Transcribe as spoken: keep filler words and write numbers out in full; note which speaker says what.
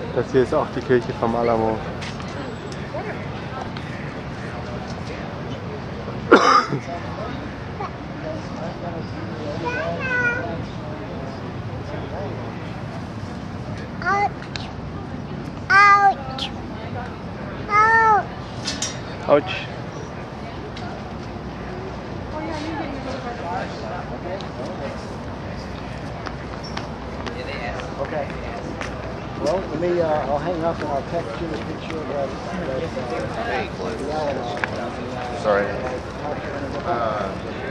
Speaker 1: Das hier ist auch die Kirche vom Alamo.
Speaker 2: Ouch! Ouch!
Speaker 1: Ouch!
Speaker 3: Okay. Well, let me, uh, I'll hang up and I'll text you the picture of that. that uh, the Alamo.
Speaker 4: Sorry.
Speaker 3: Uh,
Speaker 4: Uh,